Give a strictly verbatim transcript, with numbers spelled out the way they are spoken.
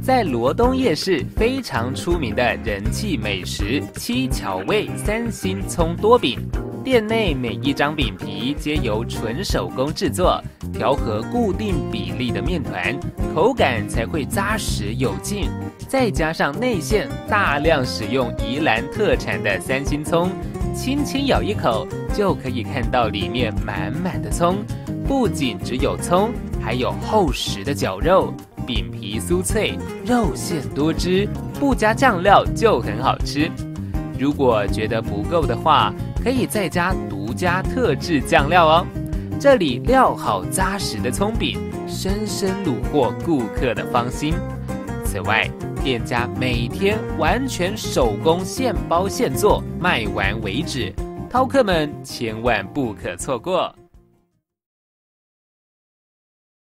在罗东夜市非常出名的人气美食七巧味三星葱多饼，店内每一张饼皮皆由纯手工制作，调和固定比例的面团，口感才会扎实有劲。再加上内馅大量使用宜兰特产的三星葱，轻轻咬一口就可以看到里面满满的葱，不仅只有葱，还有厚实的绞肉。饼皮酥脆，肉馅多汁，不加酱料就很好吃。如果觉得不够的话，可以再加独家特制酱料哦。这里料好扎实的葱饼，深深虏获顾客的芳心。此外，店家每天完全手工现包现做，卖完为止，饕客们千万不可错过。